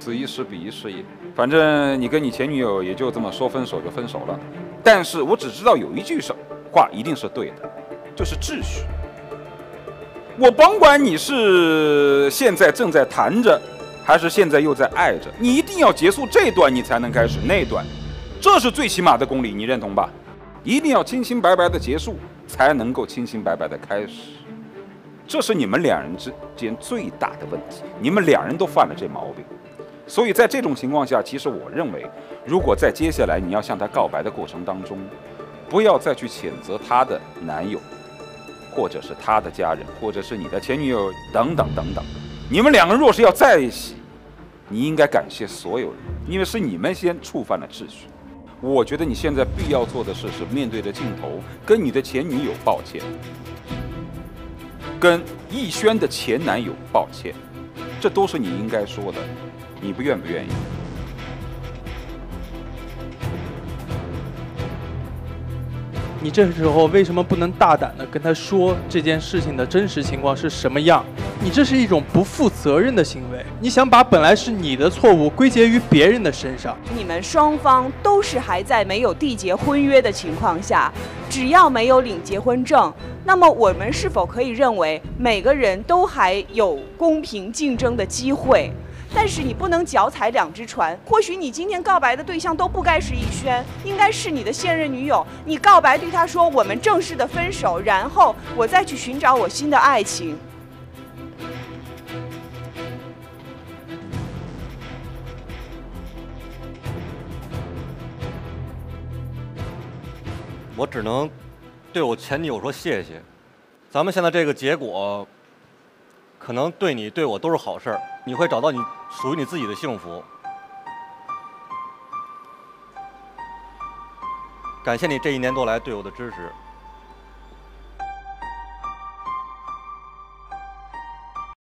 此一时彼一时也。反正你跟你前女友也就这么说分手就分手了。但是我只知道有一句话一定是对的，就是秩序。我甭管你是现在正在谈着，还是现在又在爱着，你一定要结束这段，你才能开始那段，这是最起码的公理，你认同吧？一定要清清白白的结束，才能够清清白白的开始。这是你们两人之间最大的问题，你们两人都犯了这毛病。所以在这种情况下，其实我认为，如果在接下来你要向他告白的过程当中，不要再去谴责他的男友，或者是他的家人，或者是你的前女友等等等等。你们两个人若是要在一起，你应该感谢所有人，因为是你们先触犯了秩序。我觉得你现在必要做的事是面对着镜头跟你的前女友抱歉，跟逸轩的前男友抱歉，这都是你应该说的。你不愿不愿意？ 你这时候为什么不能大胆地跟他说这件事情的真实情况是什么样？你这是一种不负责任的行为，你想把本来是你的错误归结于别人的身上。 你们双方都是还在没有缔结婚约的情况下，只要没有领结婚证，那么我们是否可以认为每个人都还有公平竞争的机会？但是你不能脚踩两只船，或许你今天告白的对象都不该是逸轩，应该是你的现任女友。你告白对他说我们正式的分手，然后我再去寻找我新的爱情。 我只能对我前女友说谢谢。咱们现在这个结果，可能对你对我都是好事儿，你会找到你属于你自己的幸福。感谢你这1年多来对我的支持。